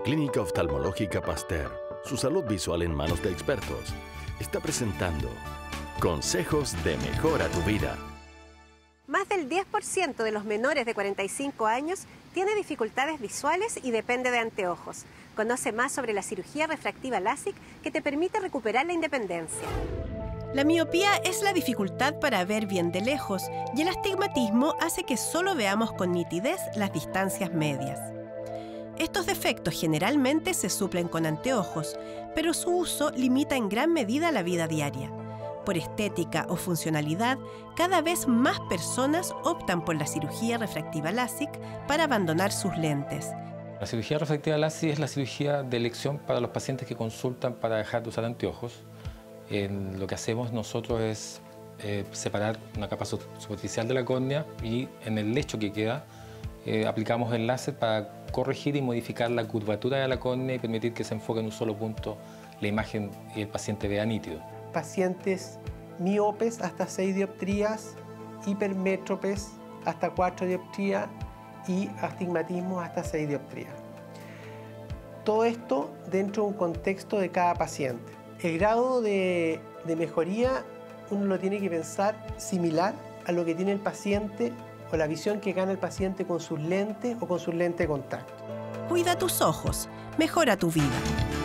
Clínica Oftalmológica Pasteur, su salud visual en manos de expertos, está presentando Consejos de Mejora tu Vida. Más del 10% de los menores de 45 años tiene dificultades visuales y depende de anteojos. Conoce más sobre la cirugía refractiva LASIK que te permite recuperar la independencia. La miopía es la dificultad para ver bien de lejos y el astigmatismo hace que solo veamos con nitidez las distancias medias. Estos defectos generalmente se suplen con anteojos, pero su uso limita en gran medida la vida diaria. Por estética o funcionalidad, cada vez más personas optan por la cirugía refractiva LASIK para abandonar sus lentes. La cirugía refractiva LASIK es la cirugía de elección para los pacientes que consultan para dejar de usar anteojos. Lo que hacemos nosotros es separar una capa superficial de la córnea y en el lecho que queda aplicamos el láser para corregir y modificar la curvatura de la córnea y permitir que se enfoque en un solo punto la imagen y el paciente vea nítido. Pacientes miopes hasta 6 dioptrías, hipermétropes hasta 4 dioptrías y astigmatismo hasta 6 dioptrías. Todo esto dentro de un contexto de cada paciente. El grado de mejoría uno lo tiene que pensar similar a lo que tiene el paciente o la visión que gana el paciente con sus lentes o con sus lentes de contacto. Cuida tus ojos, mejora tu vida.